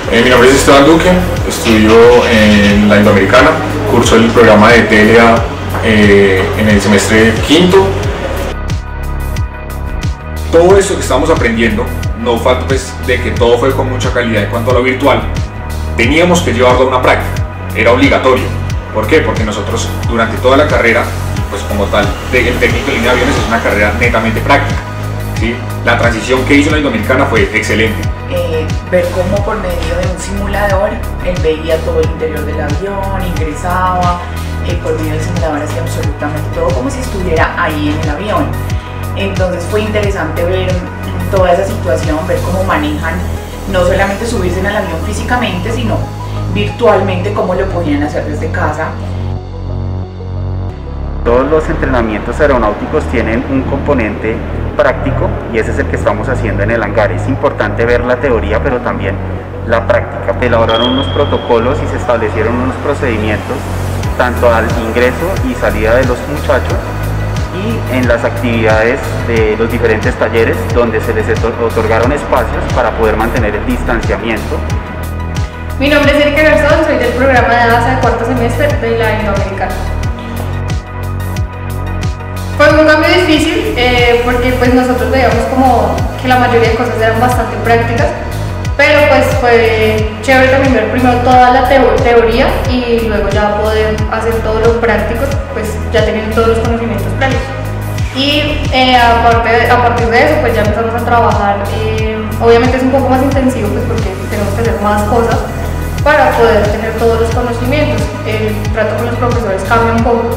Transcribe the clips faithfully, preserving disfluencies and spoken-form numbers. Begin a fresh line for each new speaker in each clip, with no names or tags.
Eh, mi nombre es Esteban Duque, estudio en la Indoamericana, curso el programa de T L A eh, en el semestre quinto. Todo esto que estamos aprendiendo, no falta pues de que todo fue con mucha calidad en cuanto a lo virtual, teníamos que llevarlo a una práctica, era obligatorio. ¿Por qué? Porque nosotros durante toda la carrera, pues como tal, el técnico en línea de aviones es una carrera netamente práctica, ¿sí? La transición que hizo la Indoamericana fue excelente.
Eh, ver cómo por medio de un simulador él veía todo el interior del avión, ingresaba, eh, por medio del simulador hacía absolutamente todo como si estuviera ahí en el avión. Entonces fue interesante ver toda esa situación, ver cómo manejan no solamente subirse en el avión físicamente, sino virtualmente cómo lo podían hacer desde casa.
Todos los entrenamientos aeronáuticos tienen un componente práctico y ese es el que estamos haciendo en el hangar. Es importante ver la teoría pero también la práctica. Se elaboraron unos protocolos y se establecieron unos procedimientos tanto al ingreso y salida de los muchachos y en las actividades de los diferentes talleres donde se les otorgaron espacios para poder mantener el distanciamiento.
Mi nombre es Erika Garzón, soy del programa de A S A de cuarto semestre de la Indoamericana. Fue un cambio difícil eh, porque pues nosotros veíamos como que la mayoría de cosas eran bastante prácticas, pero pues fue chévere también ver primero toda la teo teoría y luego ya poder hacer todos los prácticos, pues ya teniendo todos los conocimientos previos. Y eh, aparte de, a partir de eso pues ya empezamos a trabajar, eh, obviamente es un poco más intensivo pues porque tenemos que hacer más cosas para poder tener todos los conocimientos. El trato con los profesores cambia un poco.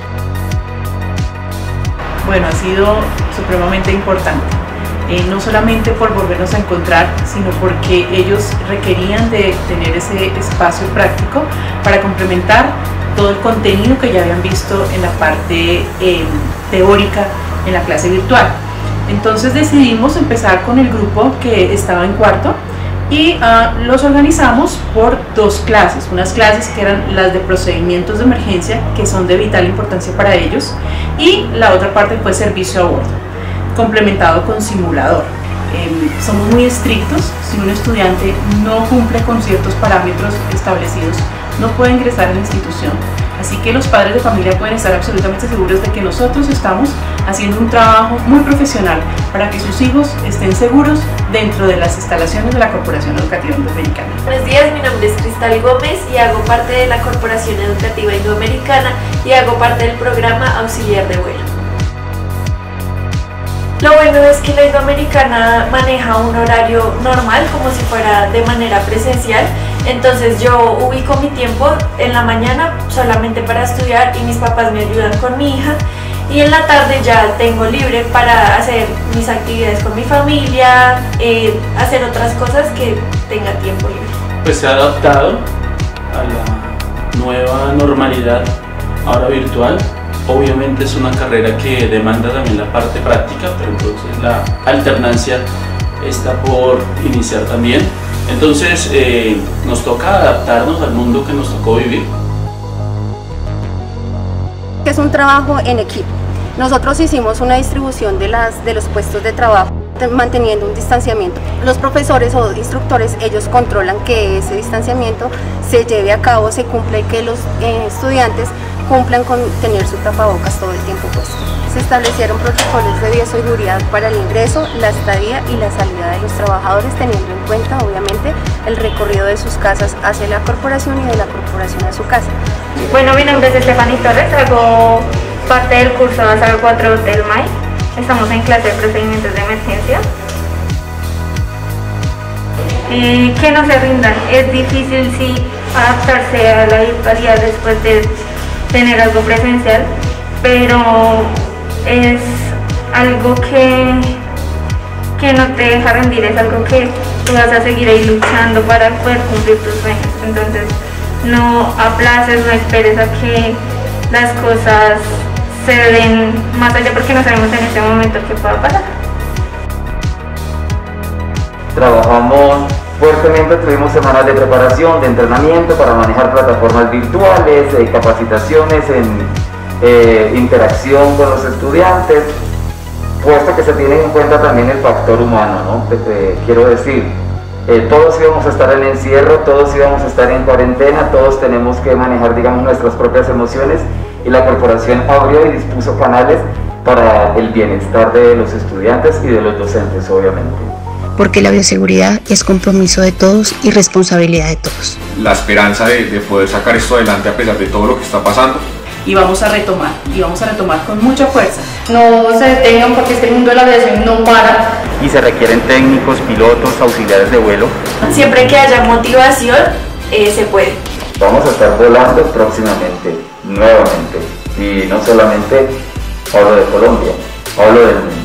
Bueno, ha sido supremamente importante, eh, no solamente por volvernos a encontrar, sino porque ellos requerían de tener ese espacio práctico para complementar todo el contenido que ya habían visto en la parte eh, teórica en la clase virtual. Entonces decidimos empezar con el grupo que estaba en cuarto y uh, los organizamos por dos clases, unas clases que eran las de procedimientos de emergencia, que son de vital importancia para ellos, y la otra parte fue servicio a bordo, complementado con simulador. Eh, somos muy estrictos, si un estudiante no cumple con ciertos parámetros establecidos, no puede ingresar a la institución. Así que los padres de familia pueden estar absolutamente seguros de que nosotros estamos haciendo un trabajo muy profesional para que sus hijos estén seguros dentro de las instalaciones de la Corporación Educativa Indoamericana.
Buenos días, mi nombre es Cristal Gómez y hago parte de la Corporación Educativa Indoamericana y hago parte del programa Auxiliar de Vuelo. Lo bueno es que la Indoamericana maneja un horario normal, como si fuera de manera presencial. Entonces yo ubico mi tiempo en la mañana solamente para estudiar y mis papás me ayudan con mi hija, y en la tarde ya tengo libre para hacer mis actividades con mi familia, eh, hacer otras cosas que tenga tiempo libre.
Pues se ha adaptado a la nueva normalidad ahora virtual. Obviamente es una carrera que demanda también la parte práctica, pero entonces la alternancia está por iniciar también. Entonces eh, nos toca adaptarnos al mundo que nos tocó vivir.
Es un trabajo en equipo. Nosotros hicimos una distribución de, las, de los puestos de trabajo manteniendo un distanciamiento. Los profesores o instructores, ellos controlan que ese distanciamiento se lleve a cabo, se cumple, que los eh, estudiantes cumplan con tener su tapabocas todo el tiempo puesto. Se establecieron protocolos de bioseguridad para el ingreso, la estadía y la salida de los trabajadores, teniendo en cuenta obviamente el recorrido de sus casas hacia la corporación y de la corporación a su casa.
Bueno, mi nombre es Estefany Torres, hago parte del curso avanzado cuatro del M A I. Estamos en clase de procedimientos de emergencia. Eh, que no se rindan, es difícil sí adaptarse a la virtualidad después de tener algo presencial, pero es algo que, que no te deja rendir, es algo que tú vas a seguir ahí luchando para poder cumplir tus sueños. Entonces no aplaces, no esperes a que las cosas se den más allá, porque no sabemos en este momento qué pueda pasar.
Trabajamos fuertemente, tuvimos semanas de preparación, de entrenamiento para manejar plataformas virtuales, eh, capacitaciones en eh, interacción con los estudiantes, puesto que se tiene en cuenta también el factor humano, ¿no? Te, te, quiero decir, Eh, todos íbamos a estar en encierro, todos íbamos a estar en cuarentena, todos tenemos que manejar, digamos, nuestras propias emociones, y la corporación abrió y dispuso canales para el bienestar de los estudiantes y de los docentes, obviamente.
Porque la bioseguridad es compromiso de todos y responsabilidad de todos.
La esperanza de, de poder sacar esto adelante a pesar de todo lo que está pasando.
Y vamos a retomar, y vamos a retomar con mucha fuerza.
No se detengan porque este mundo de la aviación no para.
Y se requieren técnicos, pilotos, auxiliares de vuelo.
Siempre que haya motivación, eh, se puede.
Vamos a estar volando próximamente, nuevamente. Y no solamente hablo de Colombia, hablo del mundo.